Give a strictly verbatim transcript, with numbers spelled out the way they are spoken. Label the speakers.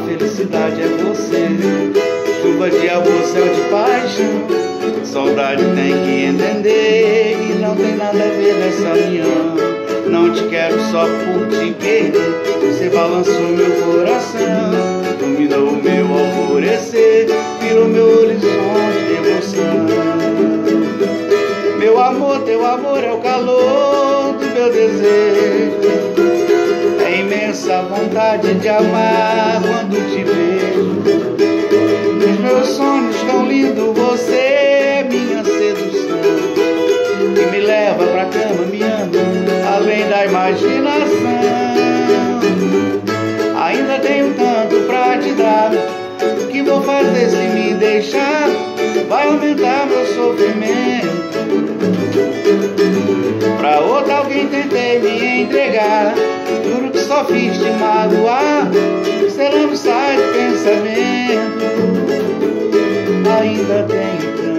Speaker 1: felicidade é você. Chuva de amor, céu de paixão. Saudade tem que entender que não tem nada a ver nessa união. Não te quero só por te perder. Você balançou meu coração, iluminou o meu alvorecer, virou meu horizonte de devoção. Meu amor, teu amor é o calor do meu desejo. É imensa vontade de amar quando te vejo. Nos meus sonhos tão lindo, você é minha sedução, que me leva pra cama, me ama, além da imaginação. Ainda tenho tanto pra te dar. O que vou fazer se me deixar? Vai aumentar meu sofrimento. Pra outra alguém tentei me entregar. Juro que só fiz te magoar. Você não sai do pensamento. Ainda tenho tanto